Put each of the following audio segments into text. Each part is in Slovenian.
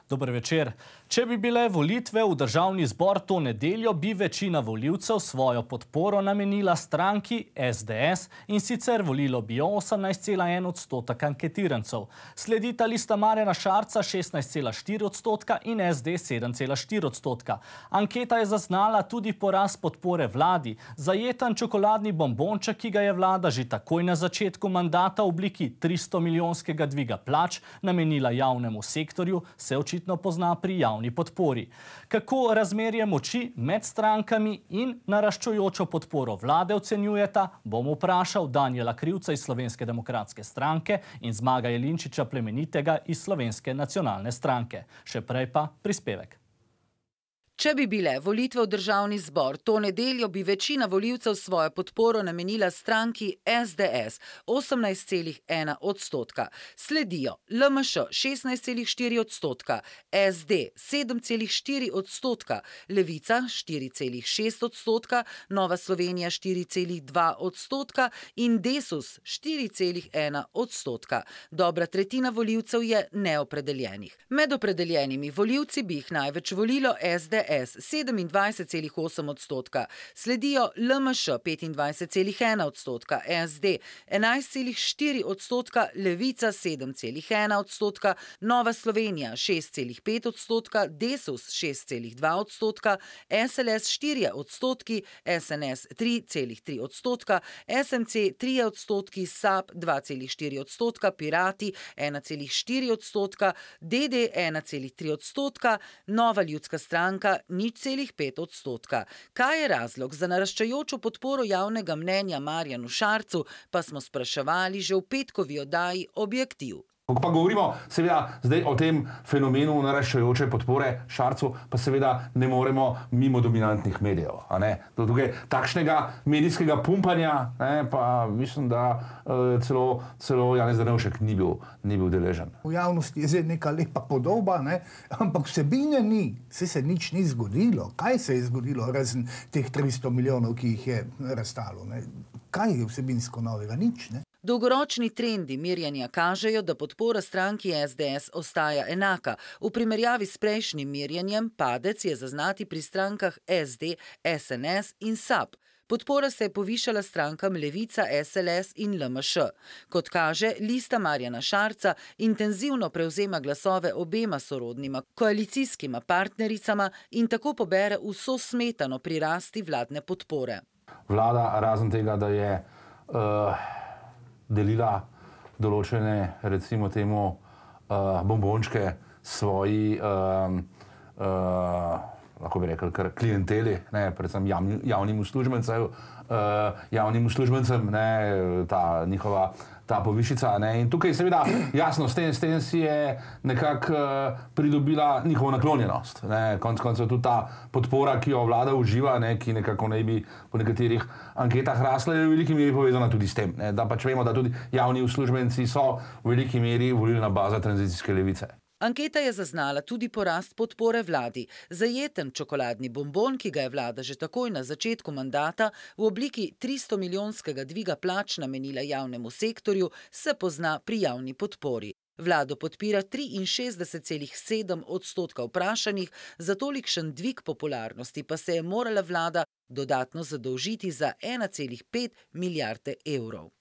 Dober večer. Če bi bile volitve v državni zbor to nedeljo, bi večina volivcev svojo podporo namenila stranki SDS in sicer volilo bi jo 18,1% anketirancev. Sledita Lista Marjana Šarca 16,4% in SD 7,4%. Anketa je zaznala tudi porast podpore vladi. Zajeten čokoladni bombonček, ki ga je vlada že takoj na začetku mandata v obliki 300-milijonskega dviga plač namenila javnemu sektorju, se očitno pozna pri javni podpori. Kako razmerje moči med strankami in naraščajočo podporo vlade ocenjujeta, bom vprašal Danijela Krivca iz Slovenske demokratske stranke in Zmaga Jelinčiča Plemenitega iz Slovenske nacionalne stranke. Še prej pa prispevek. Če bi bile volitve v državni zbor to nedeljo, bi večina volivcev svojo podporo namenila stranki SDS 18,1%. Sledijo LMŠ 16,4%, SD 7,4%, Levica 4,6%, Nova Slovenija 4,2% in Desus 4,1%. Dobra tretjina volivcev je neopredeljenih. Med opredeljenimi volivci bi jih največ volilo SDS 27,8%, sledijo LMŠ 25,1%, SD 11,4%, Levica 7,1%, Nova Slovenija 6,5%, Desus 6,2%, SLS 4%, SNS 3,3%, SMC 3%, SAB 2,4%, Pirati 1,4%, DD 1,3%, Nova ljudska stranka 0,5%. Kaj je razlog za naraščajočo podporo javnega mnenja Marjanu Šarcu, pa smo spraševali že v petkovi oddaji Objektiv. Ko pa govorimo seveda zdaj o tem fenomenu naraščajoče podpore Šarcu, pa seveda ne moremo mimo dominantnih medijev. Tukaj takšnega medijskega pumpanja, pa mislim, da celo Janez Drnovšek ni bil deležen. V javnosti je zdaj neka lepa podoba, ampak vsebine ni. Se nič ni zgodilo. Kaj se je zgodilo, razen teh 300 milijonov, ki jih je razstalo? Kaj je vsebinsko novega? Nič, ne? Dolgoročni trendi merjenja kažejo, da podpora stranki SDS ostaja enaka. V primerjavi s prejšnjim merjenjem padec je zaznati pri strankah SD, SNS in SAB. Podpora se je povišala strankam Levica, SLS in LMŠ. Kot kaže, Lista Marjana Šarca intenzivno prevzema glasove obema sorodnima koalicijskima partnericama in tako pobere vso smetano pri rasti vladne podpore. Vlada, razen tega, da je delila določene, recimo temu, bombončke svoji, lahko bi rekel, kar klienteli, predvsem javnim uslužbencem, ta povišica. In tukaj seveda, jasno, s tem si je nekako pridobila njihovo naklonjenost. Konec koncev tudi ta podpora, ki jo vlada uživa, ki nekako naj bi po nekaterih anketah rasla, je v veliki meri povezana tudi s tem. Da pač vemo, da tudi javni uslužbenci so v veliki meri volilna baza tranzicijske levice. Anketa je zaznala tudi porast podpore vladi. Zajeten čokoladni bombon, ki ga je vlada že takoj na začetku mandata v obliki 300-milijonskega dviga plač namenila javnemu sektorju, se pozna pri javni podpori. Vlado podpira 63,7% vprašanih, za tolikšen dvig popularnosti pa se je morala vlada dodatno zadolžiti za 1,5 milijarde evrov.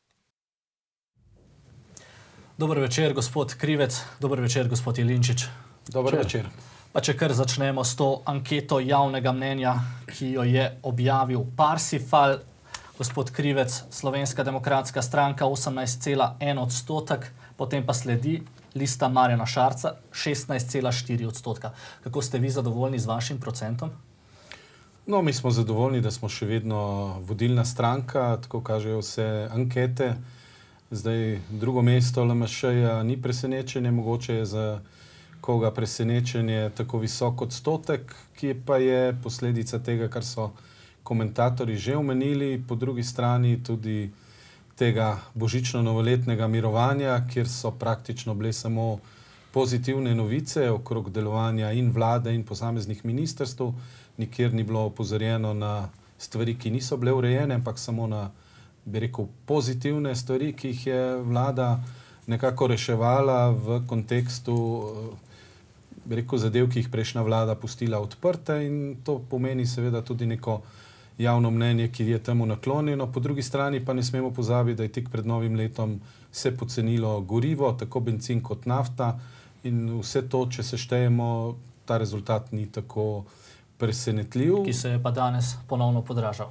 Dober večer, gospod Krivec. Dober večer, gospod Jelinčič. Dober večer. Pa če kar začnemo s to anketo javnega mnenja, ki jo je objavil Parsifal. Gospod Krivec, Slovenska demokratska stranka 18,1%, potem pa sledi Lista Marjana Šarca 16,4%. Kako ste vi zadovoljni z vašim procentom? No, mi smo zadovoljni, da smo še vedno vodilna stranka, tako kažejo vse ankete. Zdaj, drugo mesto LMŠ-ja ni presenečenje, mogoče je za koga presenečenje tako visok odstotek, ki pa je posledica tega, kar so komentatorji že omenili, po drugi strani tudi tega božično-novoletnega mirovanja, kjer so praktično bile samo pozitivne novice okrog delovanja in vlade in posameznih ministrstv. Nikjer ni bilo opozorjeno na stvari, ki niso bile urejene, ampak samo na, bi rekel, pozitivne stvari, ki jih je vlada nekako reševala v kontekstu bi rekel, zadev, ki jih prejšnja vlada pustila odprte in to pomeni seveda tudi neko javno mnenje, ki je temu naklonjeno. Po drugi strani pa ne smemo pozabiti, da je tik pred novim letom se pocenilo gorivo, tako bencin kot nafta in vse to, če se štejemo, ta rezultat ni tako presenetljiv. Ki se je pa danes ponovno podražil.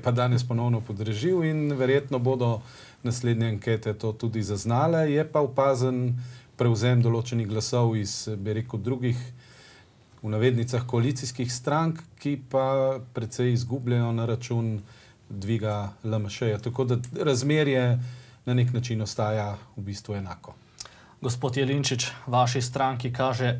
In verjetno bodo naslednje ankete to tudi zaznale. Je pa opazen prevzem določenih glasov iz, bi rekel, drugih, v navednicah, koalicijskih strank, ki pa precej izgubljajo na račun dviga LMŠ-ja. Tako da razmerje na nek način ostaja v bistvu enako. Gospod Jelinčič, vaši stranki kaže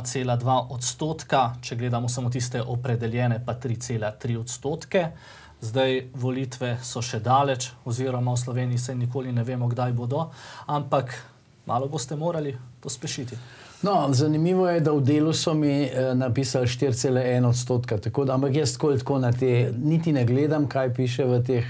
2,2%, če gledamo samo tiste opredeljene, pa 3,3%. Zdaj volitve so še daleč, oziroma v Sloveniji se nikoli ne vemo, kdaj bodo, ampak malo boste morali pospešiti. No, zanimivo je, da v delu so mi napisali 4,1%, tako da, ampak jaz tako na te, niti ne gledam, kaj piše v teh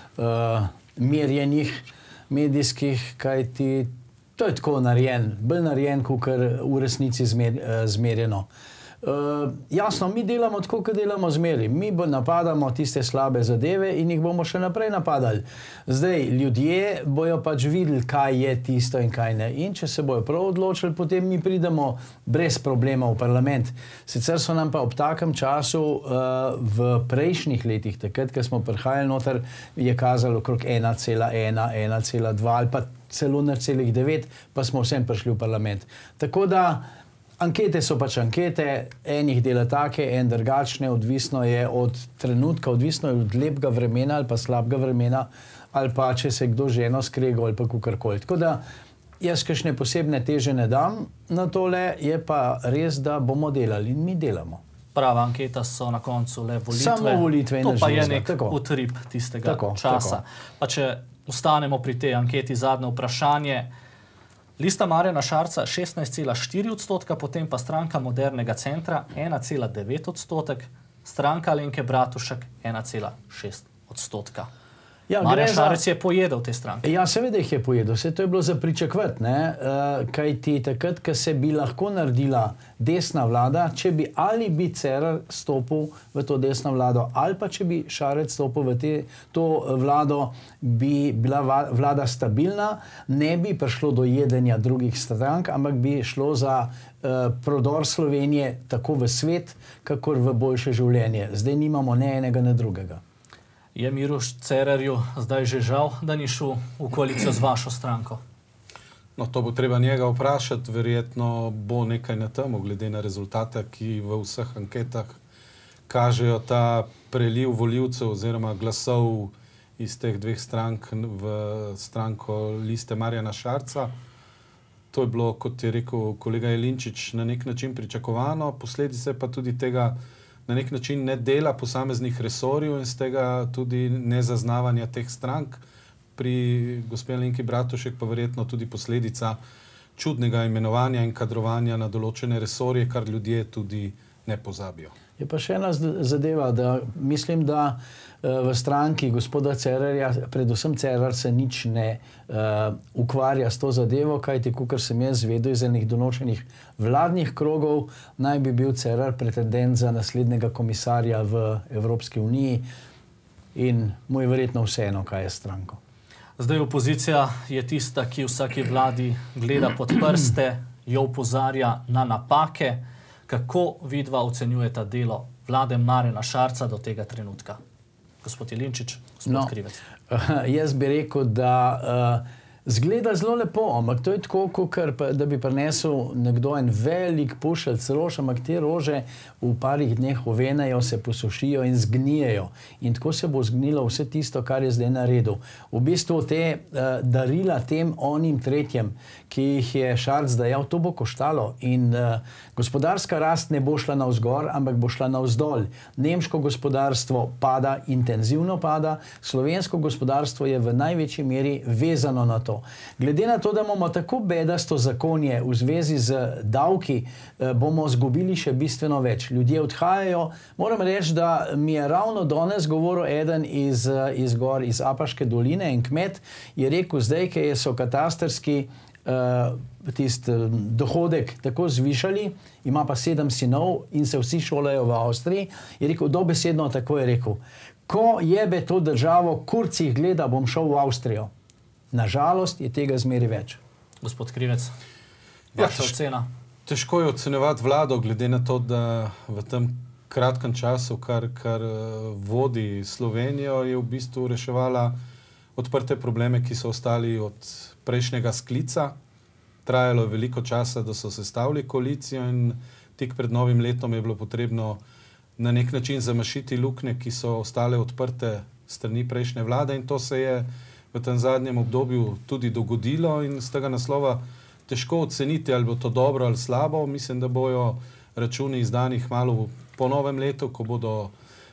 merjenjih medijskih, kaj ti, to je tako narejen, bolj narejen, kot v resnici zmerjeno. Jasno, mi delamo tako, kot delamo zmeri. Mi napadamo tiste slabe zadeve in jih bomo še naprej napadali. Zdaj, ljudje bojo pač videli, kaj je tisto in kaj ne. In če se bojo prav odločili, potem mi pridemo brez problema v parlament. Sicer so nam pa ob takem času v prejšnjih letih, takrat, ko smo prihajali noter, je kazalo okrog 1,1, 1,2 ali pa celo 0,9, pa smo vsem prišli v parlament. Tako da ankete so pač ankete, enih dela take, en drugačne, odvisno je od trenutka, odvisno je od lepega vremena ali pa slabega vremena, ali pa če se kdo ženo skrego ali pa kakorkoli. Tako da jaz kakšne posebne teže ne dam na tole, je pa res, da bomo delali in mi delamo. Prava anketa so na koncu le volitve. Samo volitve in to pa je nek utrip tistega časa. Pa če ostanemo pri tej anketi, zadnje vprašanje. Lista Marjana Šarca 16,4%, potem pa stranka Modernega centra 1,9%, stranka Alenke Bratušek 1,6%. Ja, Marjan Šarec je pojedel te stranke. Ja, seveda jih je pojedel. Vse to je bilo za pričakovati, kaj ti takrat, ko se bi lahko naredila desna vlada, če bi ali bi Cerar stopil v to desno vlado, ali pa če bi Šarec stopil v to vlado, bi bila vlada stabilna, ne bi prišlo do jedenja drugih strank, ampak bi šlo za prodor Slovenije tako v svet, kakor v boljše življenje. Zdaj nimamo ne enega, ne drugega. Je Miroš Cerarju zdaj že žal, da ni šel v koalicijo z vašo stranko? No, to bo treba njega vprašati. Verjetno bo nekaj na temu, glede na rezultate, ki v vseh anketah kažejo ta preliv volivcev oziroma glasov iz teh dveh strank v stranko Liste Marjana Šarca. To je bilo, kot je rekel kolega Jelinčič, na nek način pričakovano. Posledice pa tudi tega na nek način ne dela posameznih resorjev in z tega tudi nezaznavanja teh strank. Pri gospe Alenki Bratušek pa verjetno tudi posledica čudnega imenovanja in kadrovanja na določene resorje, kar ljudje tudi ne pozabijo. Je pa še ena zadeva, da mislim, da v stranki gospoda Cerarja, predvsem Cerar se nič ne ukvarja s to zadevo, kajti, kakor sem jaz zvedel iz enih določenih vladnih krogov, naj bi bil Cerar pretendent za naslednjega komisarja v Evropski uniji in mu je verjetno vseeno, kaj je stranko. Zdaj opozicija je tista, ki vsaki vladi gleda pod prste, jo opozarja na napake. Kako vidva ocenjujeta delo vlade Marjana Šarca do tega trenutka? Gospod Jelinčič, gospod Krivec. Jaz bi rekel, da zgleda zelo lepo, ampak to je tako, kot da bi prinesel nekdo en velik pušelc rož, ampak te rože v parih dneh ovenajo, se posušijo in zgnijejo. In tako se bo zgnilo vse tisto, kar je zdaj naredil. V bistvu te darila tem onim tretjem, ki jih je Šarc dajal, to bo koštalo. In gospodarska rast ne bo šla navzgor, ampak bo šla navzdol. Nemško gospodarstvo pada, intenzivno pada, slovensko gospodarstvo je v največji meri vezano na to. Glede na to, da imamo tako bedasto zakonje v zvezi z davki, bomo zgubili še bistveno več. Ljudje odhajajo. Moram reči, da mi je ravno danes govoril eden iz Apaške doline, en kmet, je rekel zdaj, ker so katastrski dohodek tako zvišali, ima pa 7 sinov in se vsi šolajo v Avstriji, je rekel, dobesedno tako je rekel, ko jebe to državo, kurcih gleda, bom šel v Avstrijo. Nažalost je tega zmeri več. Gospod Krivec, vaša ocena? Težko je ocenjevati vlado, glede na to, da v tem kratkem času, kar vodi Slovenijo, je v bistvu reševala odprte probleme, ki so ostali od prejšnjega sklica. Trajalo je veliko časa, da so sestavili koalicijo in tik pred novim letom je bilo potrebno na nek način zamašiti luknje, ki so ostale odprte strani prejšnje vlade in to se je v tem zadnjem obdobju tudi dogodilo in z tega naslova težko oceniti, ali bo to dobro ali slabo. Mislim, da bojo računi izdani malo po novem letu, ko bodo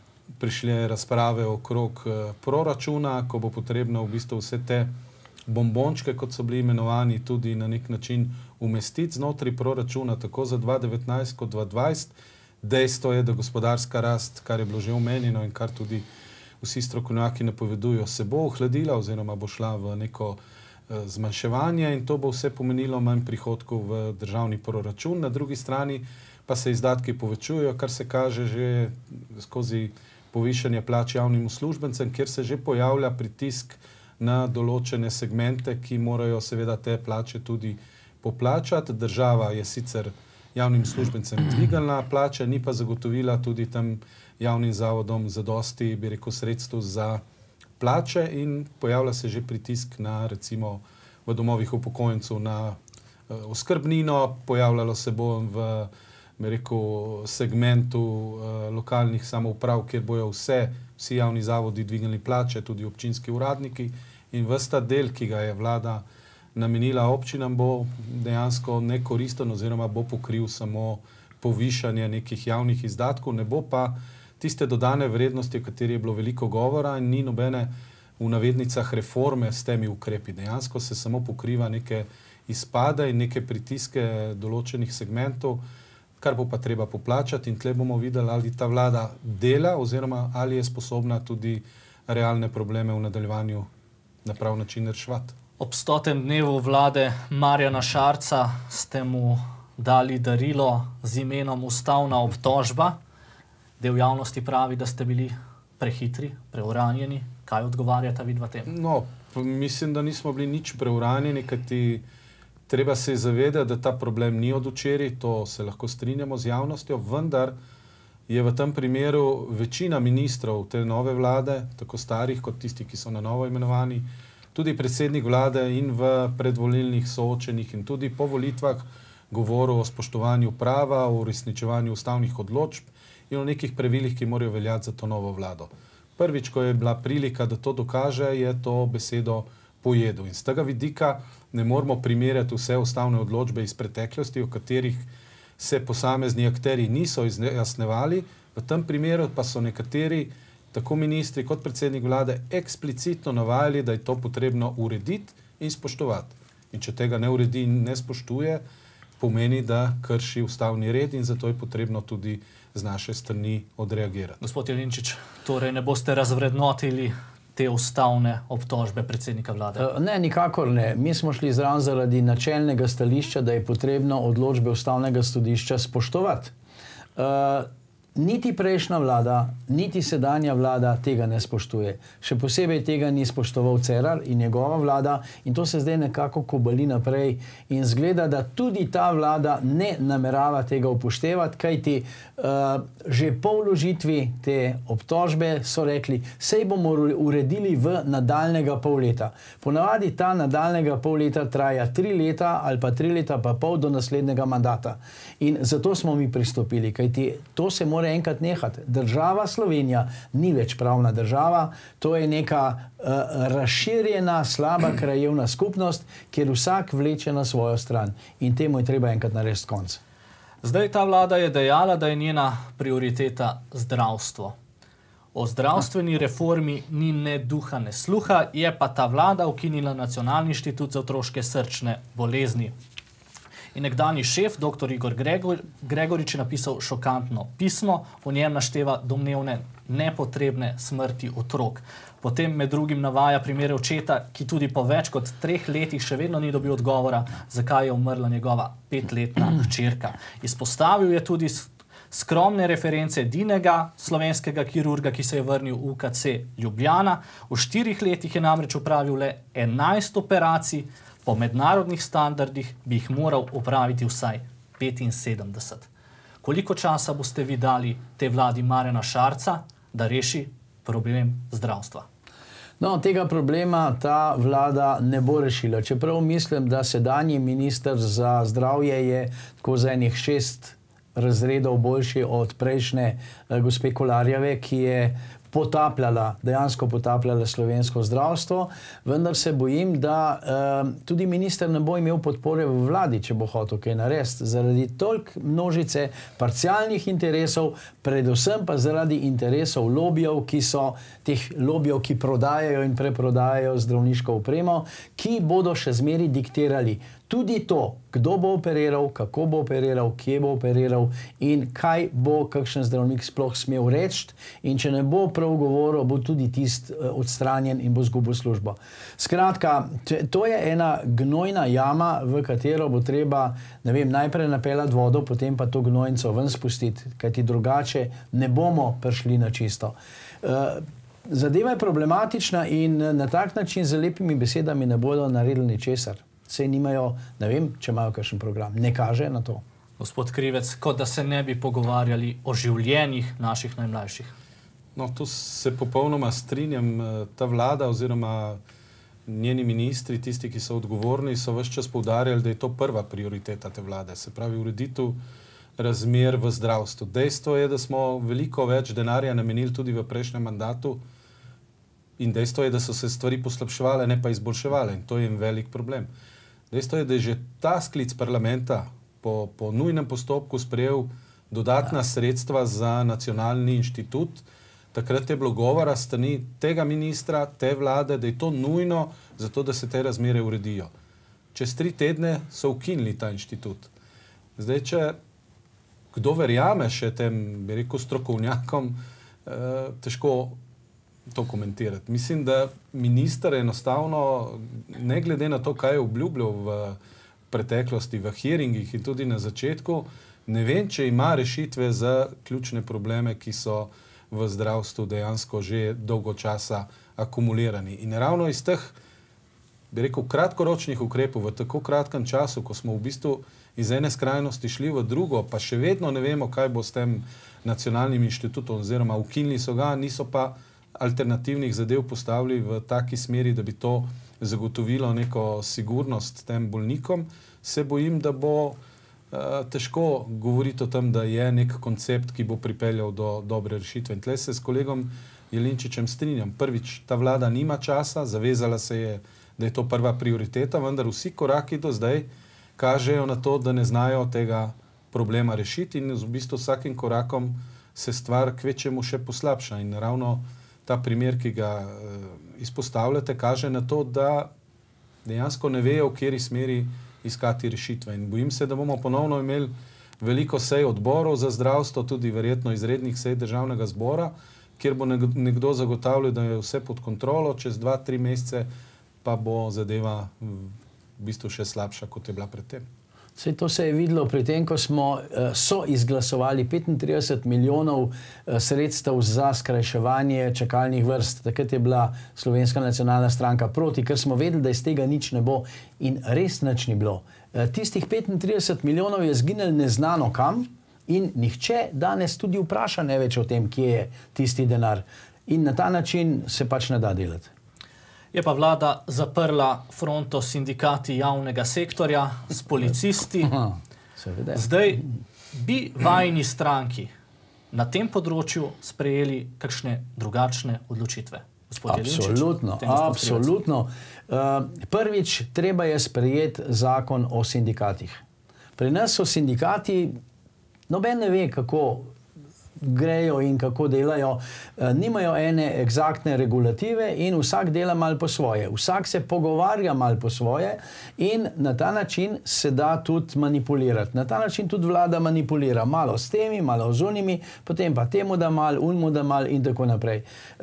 prišle razprave okrog proračuna, ko bo potrebno v bistvu vse te bombončke, kot so bili imenovani, tudi na nek način umestiti znotraj proračuna, tako za 2019 kot 2020. Dejstvo je, da gospodarska rast, kar je bilo že omenjeno in kar tudi vsi strokovnjaki napovedujo, se bo ohladila oziroma bo šla v neko zmanjševanje in to bo vse pomenilo manj prihodkov v državni proračun. Na drugi strani pa se izdatki povečujejo, kar se kaže že skozi povišanje plač javnim uslužbencem, kjer se že pojavlja pritisk na določene segmente, ki morajo seveda te plače tudi poplačati. Država je sicer javnim uslužbencem dvignila plače, ni pa zagotovila tudi tem javnim zavodom zadosti, bi rekel, sredstev za plače in pojavlja se že pritisk na, recimo, v domovih upokojencev na oskrbnino, pojavljalo se bo v, bi rekel, segmentu lokalnih samouprav, kjer bojo vsi javni zavodi dvignili plače, tudi občinski uradniki in ves ta del, ki ga je vlada namenila občinam, bo dejansko nekoristen oziroma bo pokril samo povišanje nekih javnih izdatkov, ne bo pa tiste dodane vrednosti, o kateri je bilo veliko govora in ni nobene v navednicah reforme s temi ukrepi. Dejansko se samo pokriva neke izpade in neke pritiske določenih segmentov, kar bo pa treba poplačati in tle bomo videli, ali ta vlada dela oziroma ali je sposobna tudi realne probleme v nadaljevanju na prav način reševati. Ob 100. dnevu vlade Marjana Šarca ste mu dali darilo z imenom Ustavna obtožba. Del javnosti pravi, da ste bili prehitri, preuranjeni. Kaj odgovarjata vidva tem? No, mislim, da nismo bili nič preuranjeni, kajti treba se zavedati, da ta problem ni od včeraj, to se lahko strinjamo z javnostjo, vendar je v tem primeru večina ministrov te nove vlade, tako starih kot tistih, ki so na novo imenovani, tudi predsednik vlade in v predvolilnih soočenjih in tudi po volitvah govoril o spoštovanju prava, o uresničevanju ustavnih odločb in o nekih pravilih, ki morajo veljati za to novo vlado. Prvič, ko je bila prilika, da to dokaže, je to besedo pojedel. In z tega vidika ne moramo primerjati vse ustavne odločbe iz preteklosti, o katerih se posamezni akteri niso izjasnevali. V tem primeru pa so nekateri, tako ministri kot predsednik vlade, eksplicitno navajali, da je to potrebno urediti in spoštovati. In če tega ne uredi in ne spoštuje, pomeni, da krši ustavni red in zato je potrebno tudi z naše strani odreagirati. Gospod Jelinčič, torej ne boste razvrednotili te ustavne obtožbe predsednika vlade? Ne, nikakor ne. Mi smo šli zraven zaradi načelnega stališča, da je potrebno odločbe ustavnega sodišča spoštovati. Niti prejšnja vlada, niti sedanja vlada tega ne spoštuje. Še posebej tega ni spoštoval Cerar in njegova vlada in to se zdaj nekako kobali naprej in zgleda, da tudi ta vlada ne namerava tega upoštevati, kajti že po vložitvi te obtožbe so rekli, sej bomo uredili v nadaljnega pol leta. Ponavadi ta nadaljnega pol leta traja 3 leta ali pa 3 leta pa pol do naslednjega mandata. In zato smo mi pristopili, kajti to se mora enkrat nehati. Država Slovenija ni več pravna država, to je neka razširjena, slaba krajevna skupnost, kjer vsak vleče na svojo stran. In temu je treba enkrat narediti konec. Zdaj ta vlada je dejala, da je njena prioriteta zdravstvo. O zdravstveni reformi ni ne duha, ne sluha, je pa ta vlada ukinila Nacionalni inštitut za otroške srčne bolezni. In nekdanji šef, dr. Igor Gregorič, je napisal šokantno pismo, v njem našteva domnevne nepotrebne smrti otrok. Potem med drugim navaja primere očeta, ki tudi po več kot 3 letih še vedno ni dobil odgovora, zakaj je umrla njegova 5-letna hčerka. Izpostavil je tudi skromne reference edinega slovenskega kirurga, ki se je vrnil v UKC Ljubljana. V 4 letih je namreč opravil le 11 operacij, po mednarodnih standardih bi jih moral opraviti vsaj 75. Koliko časa boste vi dali tej vladi Marjana Šarca, da reši problem zdravstva? No, tega problema ta vlada ne bo rešila. Čeprav mislim, da sedanji minister za zdravje je tako za enih 6 razredov boljši od prejšnje gospe Kolarjeve, ki je dejansko potapljala slovensko zdravstvo, vendar se bojim, da tudi minister ne bo imel podpore v vladi, če bo hotel kaj narediti, zaradi toliko množice parcialnih interesov, predvsem pa zaradi interesov lobijev, ki prodajajo in preprodajajo zdravniško opremo, ki bodo še zmeraj diktirali tudi to, kdo bo operiral, kako bo operiral, kje bo operiral in kaj bo kakšen zdravnik sploh smel reči. In če ne bo prav govoril, bo tudi tisti odstranjen in bo izgubil službo. Skratka, to je ena gnojna jama, v katero bo treba, ne vem, najprej napeljati vodo, potem pa to gnojnico ven spustiti, kajti drugače ne bomo prišli na čisto. Zadeva je problematična in na tak način z lepimi besedami ne bodo naredili ničesar. Sej nimajo, ne vem, če imajo kakšen program. Ne kaže na to. Gospod Krivec, kot da se ne bi pogovarjali o življenjih naših najmlajših. No, tu se popolnoma strinjam. Ta vlada oziroma njeni ministri, tisti, ki so odgovorni, so ves čas poudarjali, da je to prva prioriteta te vlade. Se pravi, ureditev razmer v zdravstvu. Dejstvo je, da smo veliko več denarja namenili tudi v prejšnjem mandatu in dejstvo je, da so se stvari poslabševale, ne pa izboljševale in to je en velik problem. Dejstvo je, da je že ta sklic parlamenta po nujnem postopku sprejel dodatna sredstva za nacionalni inštitut. Takrat je bilo govora s strani tega ministra, te vlade, da je to nujno zato, da se te razmere uredijo. Čez 3 tedne so ukinili ta inštitut. Zdaj, če kdo verjame še tem, bi rekel, strokovnjakom, težko to komentirati. Mislim, da minister enostavno, ne glede na to, kaj je obljubljal v preteklosti, v hearingih in tudi na začetku, ne vem, če ima rešitve za ključne probleme, ki so v zdravstvu dejansko že dolgo časa akumulirani. In ravno iz teh, bi rekel, kratkoročnih ukrepov v tako kratkem času, ko smo v bistvu iz ene skrajnosti šli v drugo, pa še vedno ne vemo, kaj bo s tem nacionalnim inštitutom, oziroma ukinili so ga, niso pa alternativnih zadev postavili v taki smeri, da bi to zagotovilo neko sigurnost tem bolnikom, se bojim, da bo težko govoriti o tem, da je nek koncept, ki bo pripeljal do dobre rešitve. In tle se s kolegom Jelinčičem strinjam. Prvič, ta vlada nima časa, zavezala se je, da je to prva prioriteta, vendar vsi koraki do zdaj kažejo na to, da ne znajo tega problema rešiti in v bistvu vsakim korakom se stvar kvečemu še poslabša. In ravno ta primer, ki ga izpostavljate, kaže na to, da dejansko ne vejo, v kateri smeri iskati rešitve. In bojim se, da bomo ponovno imeli veliko sej odborov za zdravstvo, tudi verjetno izrednih sej državnega zbora, kjer bo nekdo zagotavljal, da je vse pod kontrolo, čez 2-3 mesece pa bo zadeva v bistvu še slabša, kot je bila predtem. Saj to se je videlo pri tem, ko smo izglasovali 35 milijonov sredstev za skrajševanje čakalnih vrst. Takrat je bila Slovenska nacionalna stranka proti, ker smo vedeli, da iz tega nič ne bo in res nič ni bilo. Tistih 35 milijonov je zginilo neznano kam in nihče danes tudi vpraša ne več o tem, kje je tisti denar. In na ta način se pač ne da delati. Je pa vlada zaprla fronto s sindikati javnega sektorja, s policisti. Zdaj bi vajni stranki na tem področju sprejeli kakšne drugačne odločitve? Absolutno, absolutno. Prvič, treba je sprejeti zakon o sindikatih. Pri nas so sindikati, noben ne ve, kako grejo in kako delajo, nimajo ene eksaktne regulative in vsak dela malo po svoje. Vsak se pogovarja malo po svoje in na ta način se da tudi manipulirati. Na ta način tudi vlada manipulira. Malo s temi, malo z unimi, potem pa temu da mal, unmu da mal in tako naprej.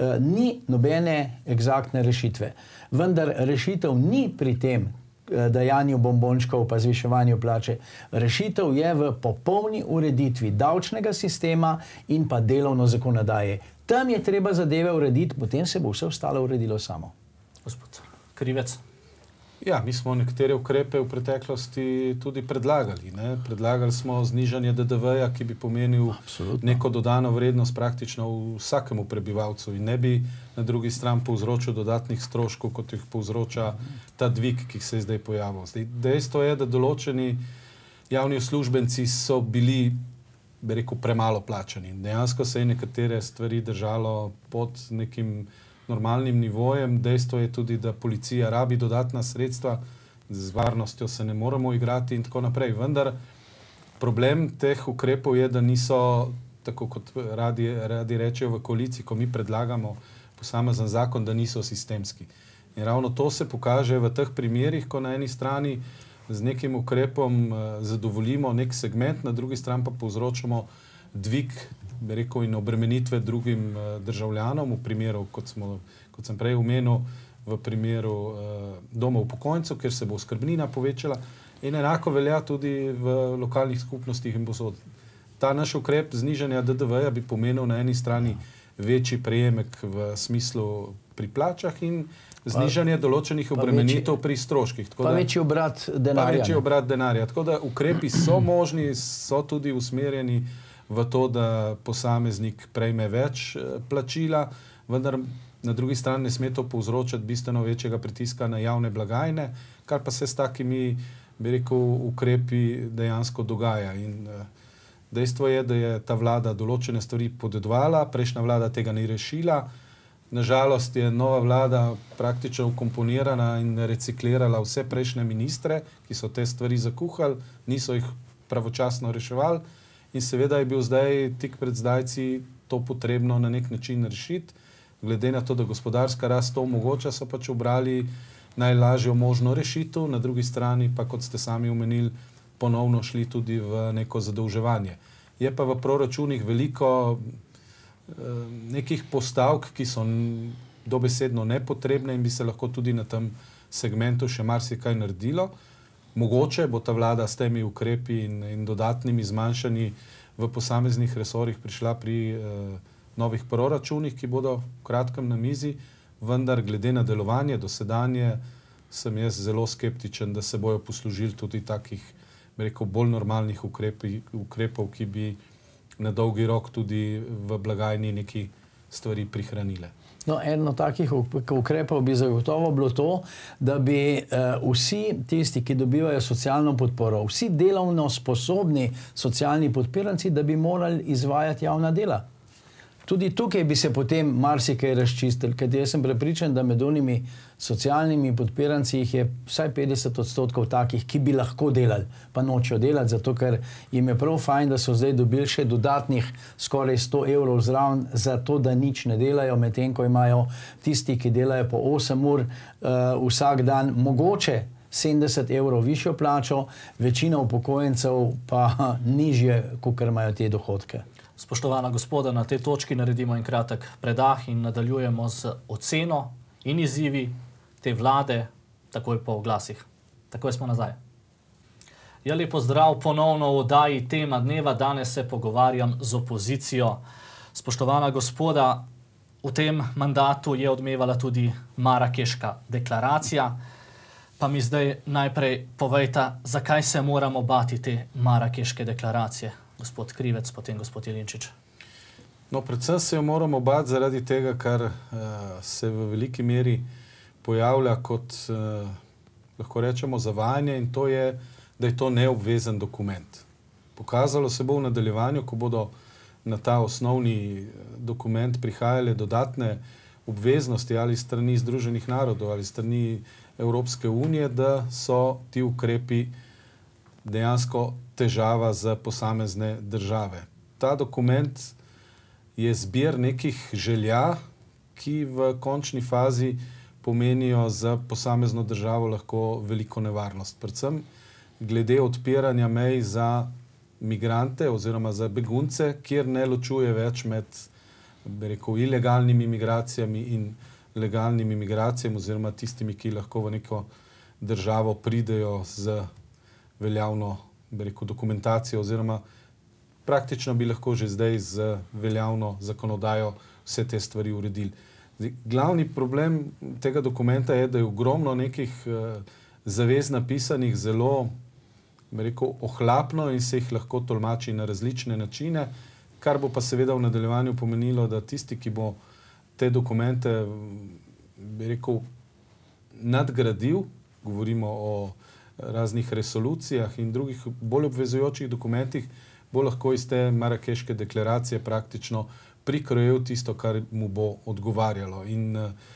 Ni nobene eksaktne rešitve. Vendar rešitev ni pri tem dajanju bombončkov pa zviševanju plače. Rešitev je v popolni ureditvi davčnega sistema in pa delovno zakonodaje. Tam je treba zadeve urediti, potem se bo vse ostalo uredilo samo. Gospod Krivec. Ja, mi smo nekatere ukrepe v preteklosti tudi predlagali. Ne? Predlagali smo znižanje DDV-ja, ki bi pomenil neko dodano vrednost praktično vsakemu prebivalcu in ne bi na drugi strani povzročil dodatnih stroškov, kot jih povzroča ta dvig, ki se je zdaj pojavil. Dejstvo je, da določeni javni uslužbenci so bili, bi rekel, premalo plačani. Dejansko se je nekatere stvari držalo pod nekim normalnim nivojem. Dejstvo je tudi, da policija rabi dodatna sredstva, z varnostjo se ne moremo igrati in tako naprej. Vendar problem teh ukrepov je, da niso, tako kot radi rečejo v koaliciji, ko mi predlagamo posamezen zakon, da niso sistemski. In ravno to se pokaže v teh primerih, ko na eni strani z nekim ukrepom zadovoljimo nek segment, na drugi strani pa povzročamo dvig, bi rekel, in obremenitve drugim državljanom, v primeru, kot sem prej omenil, v primeru domov upokojencev, kjer se bo oskrbnina povečala in enako velja tudi v lokalnih skupnostih in posod. Ta naš ukrep znižanja DDV-ja bi pomenil na eni strani večji prejemek v smislu pri plačah in znižanje določenih obremenitev pri stroških. Pa večji obrat denarja. Pa večji obrat denarja. Tako da ukrepi so možni, so tudi usmerjeni v to, da posameznik prejme več plačila, vendar na drugi strani ne sme to povzročati bistveno večjega pritiska na javne blagajne, kar pa se s takimi, bi rekel, ukrepi dejansko dogaja. In dejstvo je, da je ta vlada določene stvari podedovala, prejšnja vlada tega ni rešila. Nažalost je nova vlada praktično ukomponirana in reciklirala vse prejšnje ministre, ki so te stvari zakuhali, niso jih pravočasno reševali. In seveda je bil zdaj tik pred zdajci to potrebno na nek način rešiti. Glede na to, da gospodarska rast to omogoča, so pač obrali najlažjo možno rešitev, na drugi strani pa, kot ste sami omenili, ponovno šli tudi v neko zadolževanje. Je pa v proračunih veliko nekih postavk, ki so dobesedno nepotrebne in bi se lahko tudi na tem segmentu še marsikaj naredilo. Mogoče bo ta vlada s temi ukrepi in dodatnimi zmanjšanji v posameznih resorjih prišla pri novih proračunih, ki bodo v kratkem na mizi, vendar glede na delovanje dosedanje sem jaz zelo skeptičen, da se bojo poslužili tudi takih, bi rekel, bolj normalnih ukrepov, ki bi na dolgi rok tudi v blagajni neki stvari prihranile. No, eno takih ukrepov bi zagotovo bilo to, da bi vsi tisti, ki dobivajo socialno podporo, vsi delovno sposobni socialni podpiranci, da bi morali izvajati javna dela. Tudi tukaj bi se potem marsikaj razčistili, ker jaz sem prepričan, da med onimi socialnimi podpiranci jih je vsaj 50% takih, ki bi lahko delali, pa nočejo delati, zato ker jim je prav fajn, da so zdaj dobili še dodatnih skoraj 100 evrov zraven za to, da nič ne delajo, medtem ko imajo tisti, ki delajo po 8 ur vsak dan, mogoče 70 evrov višjo plačo, večina upokojencev pa nižje, kakor imajo te dohodke. Spoštovana gospoda, na tej točki naredimo en kratek predah in nadaljujemo z oceno in izzivi te vlade, takoj po oglasih. Takoj smo nazaj. Ja, lepo zdrav ponovno v oddaji Tema dneva. Danes se pogovarjam z opozicijo. Spoštovana gospoda, v tem mandatu je odmevala tudi Marakeška deklaracija. Pa mi zdaj najprej povejte, zakaj se moramo bati te Marakeške deklaracije? Gospod Krivec, potem gospod Jelinčič. No, predvsem se jo moramo bati zaradi tega, kar se v veliki meri pojavlja kot, lahko rečemo, zavajanje in to je, da je to neobvezen dokument. Pokazalo se bo v nadaljevanju, ko bodo na ta osnovni dokument prihajale dodatne obveznosti ali strani Združenih narodov ali strani Evropske unije, da so ti ukrepi dejansko težava za posamezne države. Ta dokument je zbir nekih želja, ki v končni fazi pomenijo za posamezno državo lahko veliko nevarnost. Predvsem glede odpiranja mej za migrante oziroma za begunce, kjer ne ločuje več med, bi rekel, ilegalnimi migracijami in legalnimi migracijami oziroma tistimi, ki lahko v neko državo pridejo z veljavno, bi rekel, dokumentacijo oziroma praktično bi lahko že zdaj z veljavno zakonodajo vse te stvari uredili. Glavni problem tega dokumenta je, da je ogromno nekih zavez napisanih zelo, bi rekel, ohlapno in se jih lahko tolmači na različne načine, kar bo pa seveda v nadaljevanju pomenilo, da tisti, ki bo te dokumente, bi rekel, nadgradil, govorimo o raznih resolucijah in drugih bolj obvezujočih dokumentih, bo lahko iz te Marakeške deklaracije praktično prikrojil tisto, kar mu bo odgovarjalo. In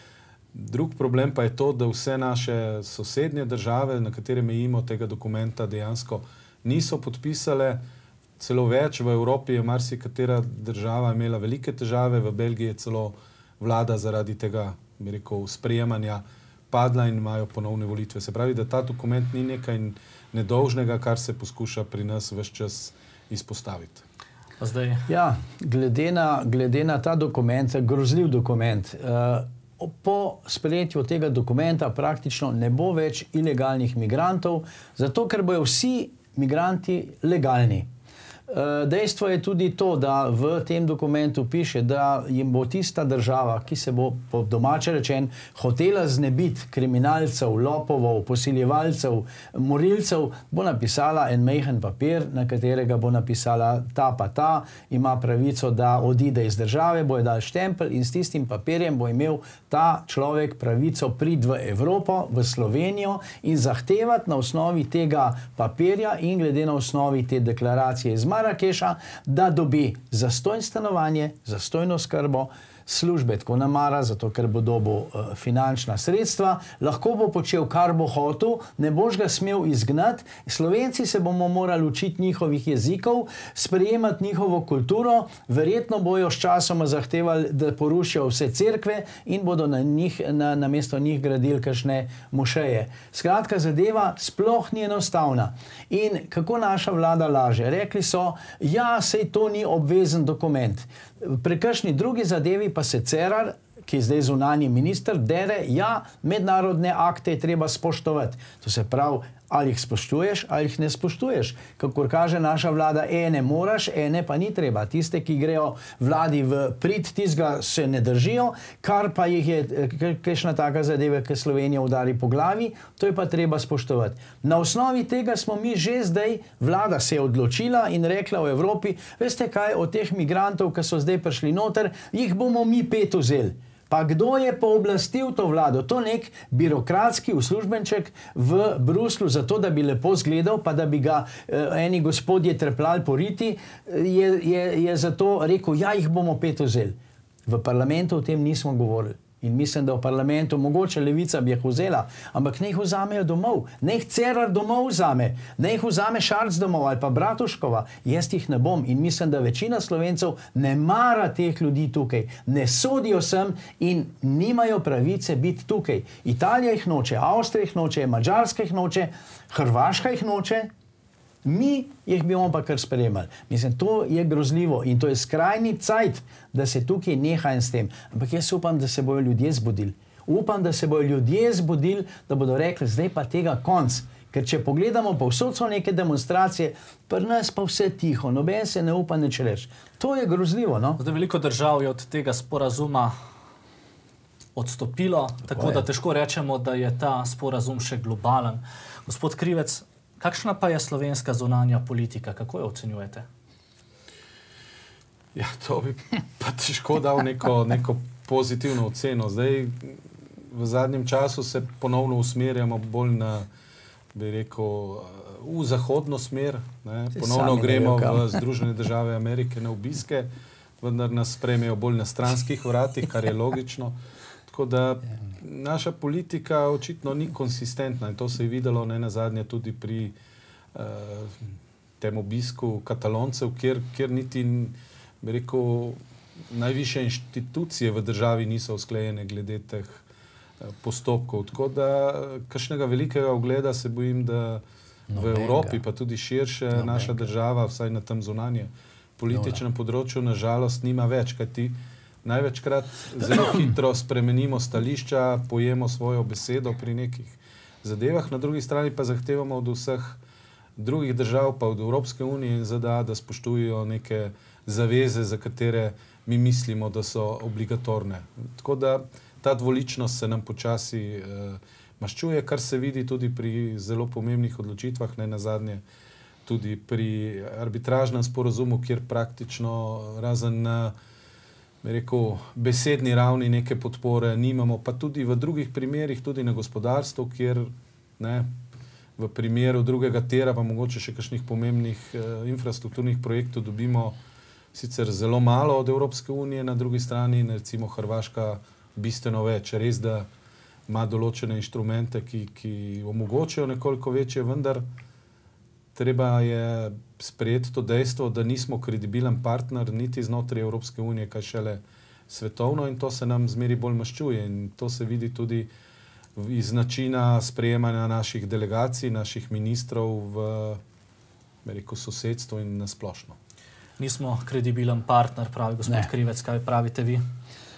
drug problem pa je to, da vse naše sosednje države, na katere mejimo tega dokumenta, dejansko niso podpisale. Celo več, v Evropi je marsikatera država imela velike težave, v Belgiji je celo vlada zaradi tega, bi rekel, sprejemanja padla in imajo ponovne volitve. Se pravi, da ta dokument ni nekaj nedolžnega, kar se poskuša pri nas ves čas izpostaviti. Ja, glede na ta dokument, grozljiv dokument, po sprejetju tega dokumenta praktično ne bo več ilegalnih migrantov, zato ker bojo vsi migranti legalni. Dejstvo je tudi to, da v tem dokumentu piše, da jim bo tista država, ki se bo po domače rečen hotela znebiti kriminalcev, lopovov, posiljevalcev, morilcev, bo napisala en majhen papir, na katerega bo napisala ta pa ta, ima pravico, da odide iz države, bo je dal štempelj in s tistim papirjem bo imel ta človek pravico priti v Evropo, v Slovenijo in zahtevati na osnovi tega papirja in glede na osnovi te deklaracije iz Marakeša, da dobi zastonj stanovanje, zastojno skrbo, službe tako namara, zato ker bo dobil finančna sredstva, lahko bo počel, kar bo hotel, ne boš ga smel izgnati. Slovenci se bomo morali učiti njihovih jezikov, sprejemati njihovo kulturo, verjetno bojo s časoma zahtevali, da porušijo vse cerkve in bodo namesto njih gradili kakšne mošeje. Skratka, zadeva sploh ni enostavna. In kako naša vlada laže? Rekli so, ja, sej to ni obvezen dokument. Pri kakšni drugi zadevi pa se Cerar, ki je zdaj zunanji minister, dere, ja, mednarodne akte je treba spoštovati. To se pravi, ali jih spoštuješ, ali jih ne spoštuješ. Kakor kaže naša vlada, ene moraš, ene pa ni treba. Tiste, ki grejo vladi v prid, tistega se ne držijo, kar pa jih je kakšna taka zadeva, ki Slovenija udari po glavi, to je pa treba spoštovati. Na osnovi tega smo mi že zdaj, vlada se je odločila in rekla v Evropi, veste kaj, od teh migrantov, ki so zdaj prišli noter, jih bomo mi 5 vzeli. Pa kdo je pooblastil to vlado? To nek birokratski uslužbenček v Bruslju, zato da bi lepo zgledal, pa da bi ga eni gospodje trepljali po riti, je zato rekel, ja, jih bomo 5 vzeli. V parlamentu o tem nismo govorili. In mislim, da v parlamentu mogoče Levica bi jih vzela, ampak ne jih vzamejo domov. Ne jih Cerar domov vzame, ne jih vzame Šarc domov ali pa Bratuškova. Jaz jih ne bom in mislim, da večina Slovencev ne mara teh ljudi tukaj. Ne sodijo sem in nimajo pravice biti tukaj. Italija jih noče, Avstrija jih noče, Madžarska jih noče, Hrvaška jih noče. Mi jih bomo pa kar sprejemali. Mislim, to je grozljivo in to je skrajni cajt, da se tukaj nehajo s tem. Ampak jaz upam, da se bojo ljudje zbudili. Upam, da se bojo ljudje zbudili, da bodo rekli, zdaj pa tega konc. Ker če pogledamo, pa vsod so neke demonstracije, pri nas pa vse tiho, noben se ne upa nič reči. To je grozljivo, no? Zdaj, veliko držav je od tega sporazuma odstopilo, tako da težko rečemo, da je ta sporazum še globalen. Gospod Krivec, kakšna pa je slovenska zunanja politika? Kako jo ocenjujete? Ja, to bi pa težko dal neko pozitivno oceno. Zdaj, v zadnjem času se ponovno usmerjamo bolj na, bi rekel, v zahodno smer. Ne? Ponovno gremo v Združene države Amerike na obiske, vendar nas sprejmejo bolj na stranskih vratih, kar je logično. Tako da naša politika očitno ni konsistentna in to se je videlo ne nazadnje tudi pri tem obisku Kataloncev, kjer niti, bi rekel, najvišje inštitucije v državi niso usklajene glede teh postopkov. Tako da kakšnega velikega ugleda se bojim, da v Evropi, pa tudi širše, naša država, vsaj na tem zunanje političnem področju, nažalost nima več, kajti največkrat zelo hitro spremenimo stališča, pojemo svojo besedo pri nekih zadevah, na drugi strani pa zahtevamo od vseh drugih držav, pa od Evropske unije in ZDA, da spoštujejo neke zaveze, za katere mi mislimo, da so obligatorne. Tako da ta dvoličnost se nam počasi maščuje, kar se vidi tudi pri zelo pomembnih odločitvah, ne nazadnje tudi pri arbitražnem sporazumu, kjer praktično razen na besedni ravni neke podpore nimamo, pa tudi v drugih primerih, tudi na gospodarstvu, kjer v primeru drugega tira, pa mogoče še kakšnih pomembnih infrastrukturnih projektov dobimo sicer zelo malo od Evropske unije, na drugi strani recimo Hrvaška bistveno več. Res, da ima določene inštrumente, ki omogočajo nekoliko večje, vendar treba je sprejeti to dejstvo, da nismo kredibilen partner niti znotraj Evropske unije, kaj šele svetovno, in to se nam zmeri bolj maščuje. In to se vidi tudi iz načina sprejemanja naših delegacij, naših ministrov v sosedstvu in nasplošno. Nismo kredibilen partner, pravi gospod Krivec. Kaj pravite vi?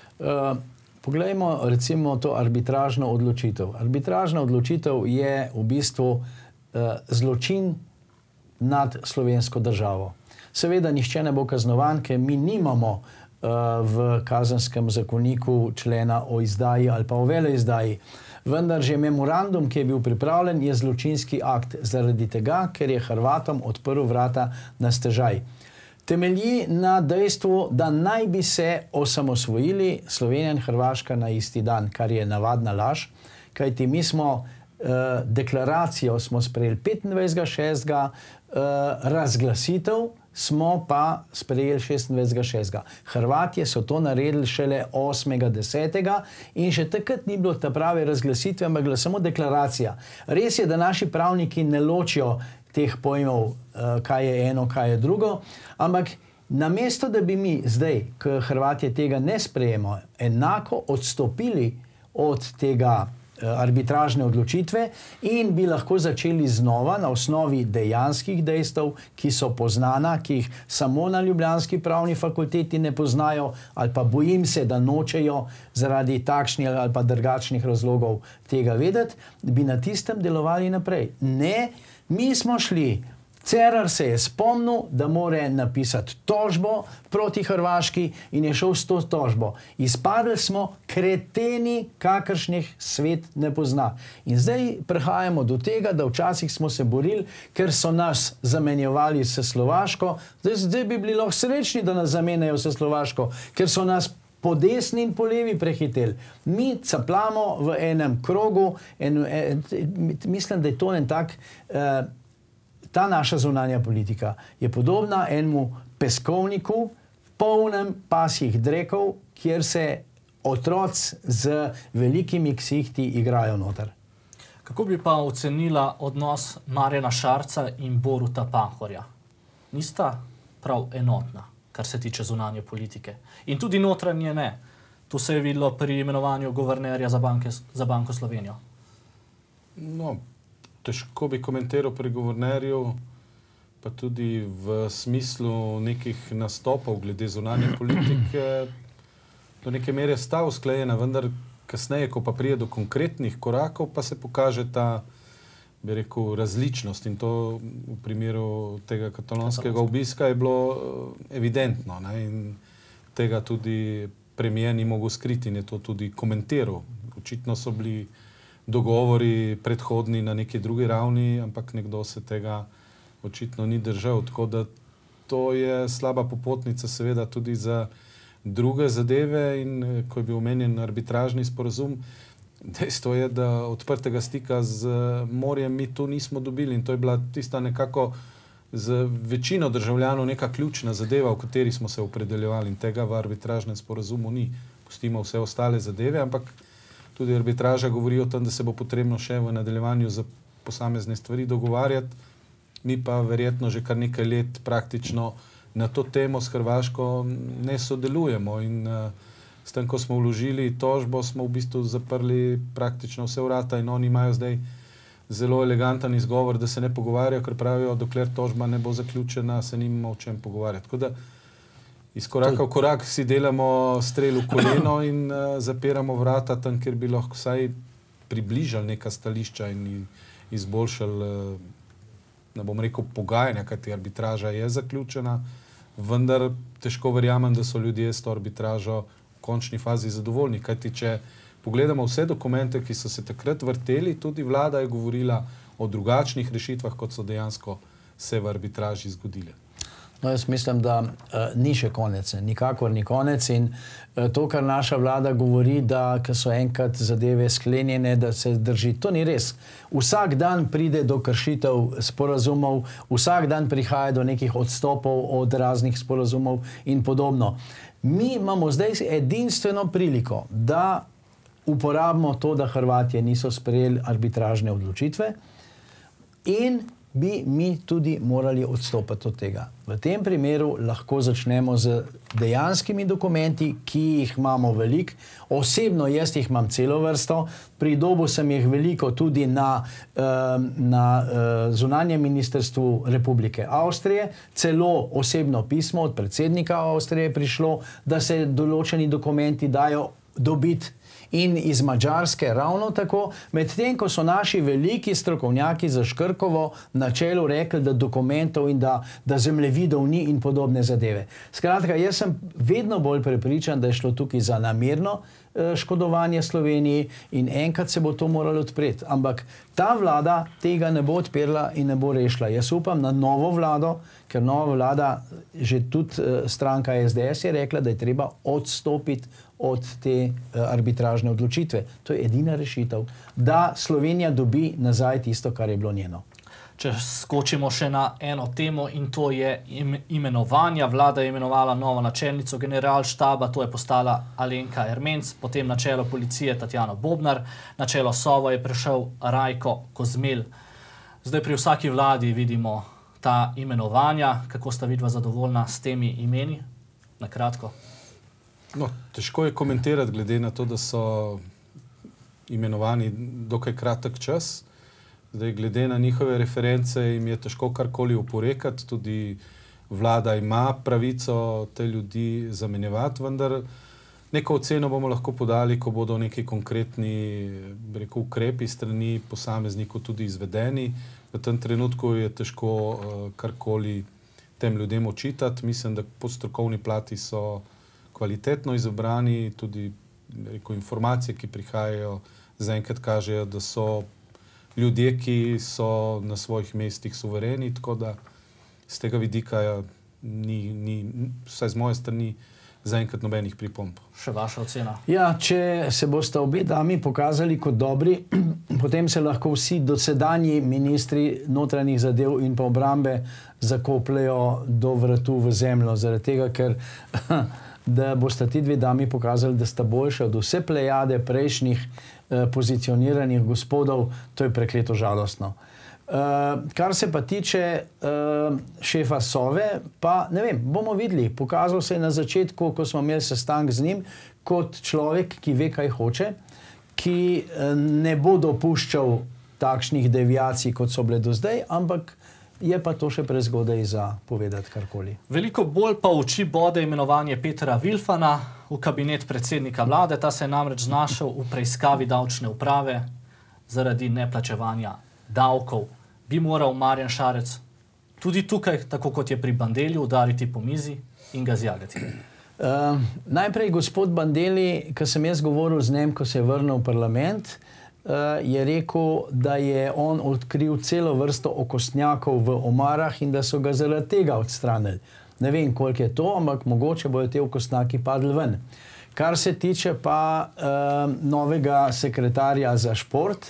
Poglejmo recimo to arbitražno odločitev. Arbitražna odločitev je v bistvu zločin nad slovensko državo. Seveda nihče ne bo kaznovan, ker mi nimamo v kazenskem zakoniku člena o izdaji ali pa o veleizdaji. Vendar že memorandum, ki je bil pripravljen, je zločinski akt zaradi tega, ker je Hrvatom odprl vrata na stežaj. Temelji na dejstvu, da naj bi se osamosvojili Slovenija in Hrvaška na isti dan, kar je navadna laž, kajti mi smo deklaracijo smo sprejeli 25.6., razglasitev smo pa sprejeli 26.6. Hrvatje so to naredili šele 8.10. in še takrat ni bilo ta prave razglasitve, ampak bila samo deklaracija. Res je, da naši pravniki ne ločijo teh pojmov, kaj je eno, kaj je drugo, ampak namesto, da bi mi zdaj, ko Hrvatje tega ne sprejemo, enako odstopili od tega arbitražne odločitve in bi lahko začeli znova na osnovi dejanskih dejstev, ki so poznana, ki jih samo na ljubljanski pravni fakulteti ne poznajo, ali pa bojim se, da nočejo zaradi takšnih ali pa drugačnih razlogov tega vedeti, bi na tistem delovali naprej. Ne, mi smo šli. Cerar se je spomnil, da mora napisati tožbo proti Hrvaški in je šel s to tožbo. Izpadli smo kreteni, kakršnih svet ne pozna. In zdaj prehajamo do tega, da včasih smo se borili, ker so nas zamenjevali s Slovaško. Zdaj bi bili lahko srečni, da nas zamenjajo s Slovaško, ker so nas po desni in po levi prehiteli. Mi caplamo v enem krogu, mislim, da je to en tak... Ta naša zunanja politika je podobna enemu peskovniku, polnem pasjih drekov, kjer se otroci z velikimi ksihti igrajo noter. Kako bi pa ocenila odnos Marjana Šarca in Boruta Pahorja? Nista prav enotna, kar se tiče zunanje politike. In tudi notranje ne. To se je videlo pri imenovanju guvernerja za Banko Slovenijo. No, težko bi komentiral pri guvernerju, pa tudi v smislu nekih nastopov glede zunanje politike do neke mere sta usklajena, vendar kasneje, ko pa prije do konkretnih korakov, pa se pokaže ta, bi rekel, različnost. In to v primeru tega katalonskega obiska je bilo evidentno. In tega tudi premier ni mogel skriti in je to tudi komentiral. Očitno so bili dogovori predhodni na neki drugi ravni, ampak nekdo se tega očitno ni držal. Tako da to je slaba popotnica seveda tudi za druge zadeve in ko je bil omenjen arbitražni sporazum, dejstvo je, da odprtega stika z morjem mi tu nismo dobili in to je bila tista nekako z večino državljanov neka ključna zadeva, v kateri smo se opredeljevali in tega v arbitražnem sporazumu ni. Pustimo vse ostale zadeve, ampak tudi arbitraža govori o tem, da se bo potrebno še v nadaljevanju za posamezne stvari dogovarjati. Mi pa verjetno že kar nekaj let praktično na to temo s Hrvaško ne sodelujemo in s tem, ko smo vložili tožbo, smo v bistvu zaprli praktično vse vrata in oni imajo zdaj zelo eleganten izgovor, da se ne pogovarjajo, ker pravijo, dokler tožba ne bo zaključena, se nimamo o čem pogovarjati. Tako da iz koraka v korak si delamo strel v koleno in zapiramo vrata tam, kjer bi lahko vsaj približali neka stališča in izboljšali, ne bom rekel, pogajanja, kajti arbitraža je zaključena, vendar težko verjamem, da so ljudje s to arbitražo v končni fazi zadovoljni. Kajti če pogledamo vse dokumente, ki so se takrat vrteli, tudi vlada je govorila o drugačnih rešitvah, kot so dejansko se v arbitraži zgodile. No, jaz mislim, da ni še konec, nikakor ni konec in to, kar naša vlada govori, da ko so enkrat zadeve sklenjene, da se drži, to ni res. Vsak dan pride do kršitev sporazumov, vsak dan prihaja do nekih odstopov od raznih sporazumov in podobno. Mi imamo zdaj edinstveno priliko, da uporabimo to, da Hrvatje niso sprejeli arbitražne odločitve in bi mi tudi morali odstopiti od tega. V tem primeru lahko začnemo z dejanskimi dokumenti, ki jih imamo veliko. Osebno jaz jih imam celo vrsto, pridobil sem jih veliko tudi na zunanjem ministrstvu Republike Avstrije, celo osebno pismo od predsednika Avstrije je prišlo, da se določeni dokumenti dajo dobiti. In iz Madžarske ravno tako, medtem ko so naši veliki strokovnjaki za Škrkovo na čelu rekli, da dokumentov in da zemljevidov ni in podobne zadeve. Skratka, jaz sem vedno bolj prepričan, da je šlo tukaj za namerno škodovanje Sloveniji in enkrat se bo to moralo odpreti. Ampak ta vlada tega ne bo odprla in ne bo rešila. Jaz upam na novo vlado, ker nova vlada, že tudi stranka SDS je rekla, da je treba odstopiti od te arbitražne odločitve. To je edina rešitev, da Slovenija dobi nazaj tisto, kar je bilo njeno. Če skočimo še na eno temo in to je imenovanja. Vlada je imenovala novo načelnico generalštaba, to je postala Alenka Ermenc, potem na čelo policije Tatjana Bobnar, na čelo Sovo je prišel Rajko Kozmelj. Zdaj pri vsaki vladi vidimo ta imenovanja. Kako sta vidva zadovoljna s temi imeni? Na kratko. No, težko je komentirati, glede na to, da so imenovani dokaj kratek čas. Zdaj, glede na njihove reference, jim je težko karkoli oporekati, tudi vlada ima pravico te ljudi zamenjevati, vendar neko oceno bomo lahko podali, ko bodo neki konkretni, rekel, ukrepi strani posameznikov tudi izvedeni. V tem trenutku je težko karkoli tem ljudem očitati. Mislim, da po strokovni plati so kvalitetno izobrani, tudi rekel, informacije, ki prihajajo, zaenkrat kažejo, da so ljudje, ki so na svojih mestih suvereni, tako da z tega vidika ni, vsaj z moje strani, zaenkrat nobenih pripomb. Še vaša ocena? Ja, če se boste obe dami pokazali kot dobri, potem se lahko vsi dosedanji ministri notranjih zadev in pa obrambe zakopljajo do vratu v zemljo, zaradi tega, ker da boste ti dve dami pokazali, da sta boljše od vse plejade prejšnjih pozicioniranih gospodov, to je prekleto žalostno. Kar se pa tiče šefa Sove, pa ne vem, bomo videli. Pokazal se je na začetku, ko smo imeli sestanek z njim, kot človek, ki ve, kaj hoče, ki ne bo dopuščal takšnih deviacij, kot so bile do zdaj, ampak je pa to še prezgodaj za povedati karkoli. Veliko bolj pa v oči bode imenovanje Petra Vilfana v kabinet predsednika vlade. Ta se je namreč znašel v preiskavi davčne uprave zaradi neplačevanja davkov. Bi moral Marjan Šarec tudi tukaj, tako kot je pri Bandeli, udariti po mizi in ga zjagati? Najprej gospod Bandeli, ko sem jaz govoril z njim, ko se je vrnil v parlament, je rekel, da je on odkril celo vrsto okostnjakov v omarah in da so ga zaradi tega odstranili. Ne vem, koliko je to, ampak mogoče bojo te okostnjaki padli ven. Kar se tiče pa novega sekretarja za šport,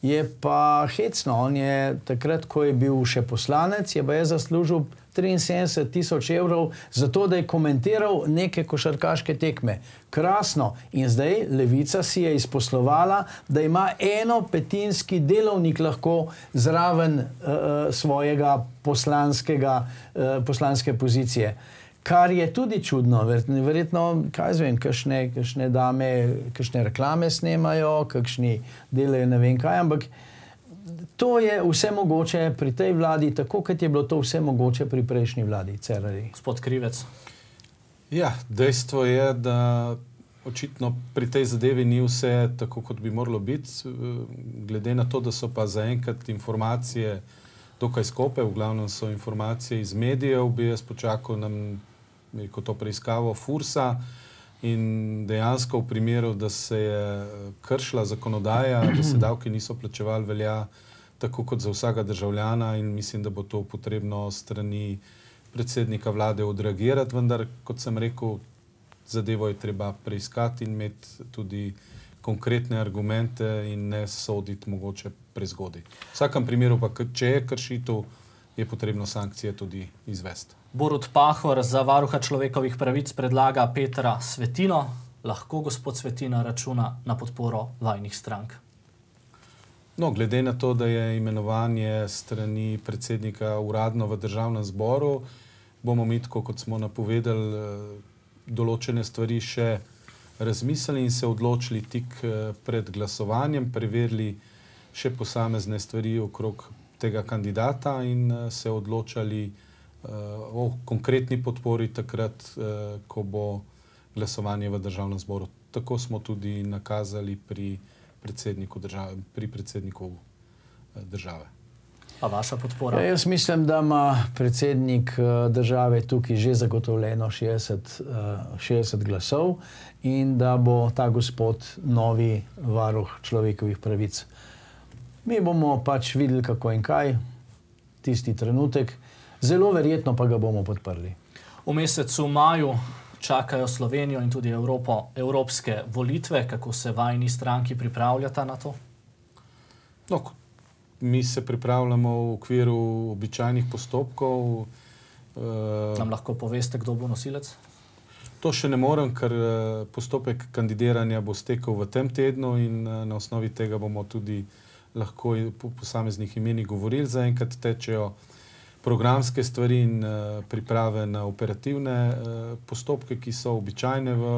je pa hecno. On je takrat, ko je bil še poslanec, je pa je zaslužil 73.000 evrov za to, da je komentiral neke košarkaške tekme. Krasno. In zdaj Levica si je izposlovala, da ima enopetinski delovnik lahko zraven svojega poslanske pozicije. Kar je tudi čudno. Verjetno, kaj zvem, kakšne dame, kakšne reklame snemajo, kakšni delajo ne vem kaj, ampak to je vse mogoče pri tej vladi, tako kot je bilo to vse mogoče pri prejšnji vladi, Cerarji. Gospod Krivec. Ja, dejstvo je, da očitno pri tej zadevi ni vse tako, kot bi moralo biti. Glede na to, da so pa zaenkrat informacije dokaj skope, v glavnem so informacije iz medijev, bi jaz počakal na to preiskavo Fursa in dejansko v primeru, da se je kršila zakonodaja, da se davki niso plačevali, velja tako kot za vsakega državljana in mislim, da bo to potrebno strani predsednika vlade odreagirati, vendar, kot sem rekel, zadevo je treba preiskati in imeti tudi konkretne argumente in ne soditi mogoče prezgodaj. V vsakem primeru pa, če je kršitev, je potrebno sankcije tudi izvesti. Borut Pahor za varuha človekovih pravic predlaga Petra Svetino. Lahko gospod Svetina računa na podporo vajnih strank? No, glede na to, da je imenovanje strani predsednika uradno v državnem zboru, bomo mi, tako kot smo napovedali, določene stvari še razmislili in se odločili tik pred glasovanjem, preverili še posamezne stvari okrog tega kandidata in se odločali o konkretni podpori takrat, ko bo glasovanje v državnem zboru. Tako smo tudi nakazali pri predsedniku države. Pa vaša podpora? Ja, jaz mislim, da ima predsednik države tukaj že zagotovljeno 60 glasov in da bo ta gospod novi varuh človekovih pravic. Mi bomo pač videli, kako in kaj, tisti trenutek. Zelo verjetno pa ga bomo podprli. V mesecu maju čakajo Slovenijo in tudi evropske volitve. Kako se vajni stranki pripravljata na to? No, mi se pripravljamo v okviru običajnih postopkov. Nam lahko poveste, kdo bo nosilec? To še ne morem, ker postopek kandidiranja bo stekel v tem tednu in na osnovi tega bomo tudi lahko po posameznih imenih govorili. Zaenkrat tečejo programske stvari in priprave na operativne postopke, ki so običajne v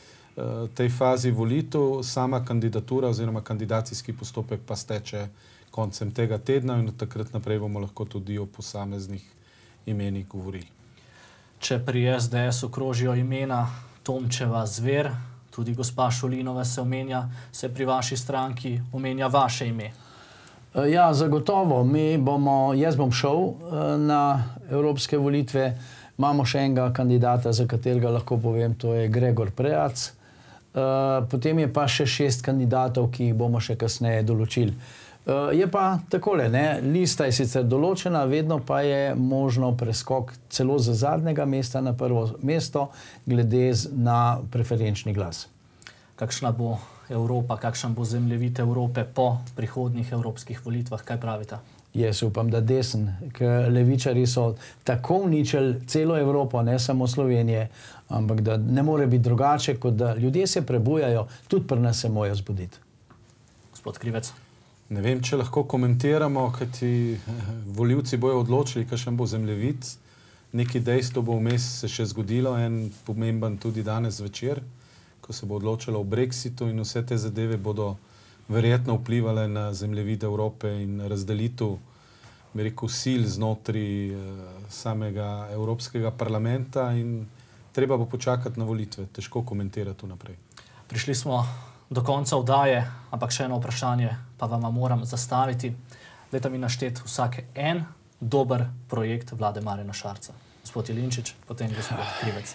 tej fazi volitev. Sama kandidatura oziroma kandidacijski postopek pa steče koncem tega tedna in od takrat naprej bomo lahko tudi o posameznih imenih govorili. Če pri SDS okrožijo imena Tomčeva, Zver, tudi gospa Šulinova se omenja, se pri vaši stranki omenja vaše ime? Ja, zagotovo. Jaz bom šel na evropske volitve. Imamo še enega kandidata, za katerega lahko povem, to je Gregor Prejac. Potem je pa še 6 kandidatov, ki jih bomo še kasneje določili. Je pa takole, lista je sicer določena, vedno pa je možno preskok celo z zadnjega mesta na prvo mesto, glede na preferenčni glas. Kakšna bo Evropa, kakšen bo zemljevid Evrope po prihodnjih evropskih volitvah? Kaj pravite? Jaz upam, da desen, ker levičari so tako uničili celo Evropo, ne samo Slovenije, ampak da ne more biti drugače, kot da ljudje se prebujajo, tudi pri nas se morajo zbuditi. Gospod Krivec. Ne vem, če lahko komentiramo, kajti volivci bojo odločili, kakšen bo zemljevid. Neki dejstvo bo vmes se še zgodilo, en pomemben tudi danes večer, ko se bo odločilo o Brexitu in vse te zadeve bodo verjetno vplivale na zemljevid Evrope in razdelitev, bi rekel, sil znotraj samega Evropskega parlamenta in treba bo počakati na volitve. Težko komentirati vnaprej. Prišli smo do konca oddaje, ampak še eno vprašanje pa vam moram zastaviti. Dajte mi našteti vsak en dober projekt vlade Marjana Šarca. Gospod Jelinčič, potem gospod Krivec.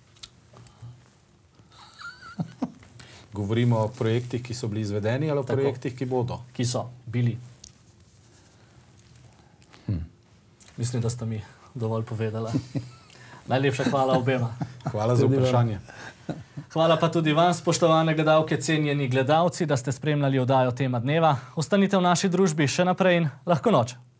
Govorimo o projektih, ki so bili izvedeni ali o projektih, ki bodo? Ki so bili. Mislim, da ste mi dovolj povedala. Najlepša hvala obema. Hvala za vprašanje. Hvala pa tudi vam, spoštovane gledalke, cenjeni gledalci, da ste spremljali oddajo Tema dneva. Ostanite v naši družbi še naprej in lahko noč.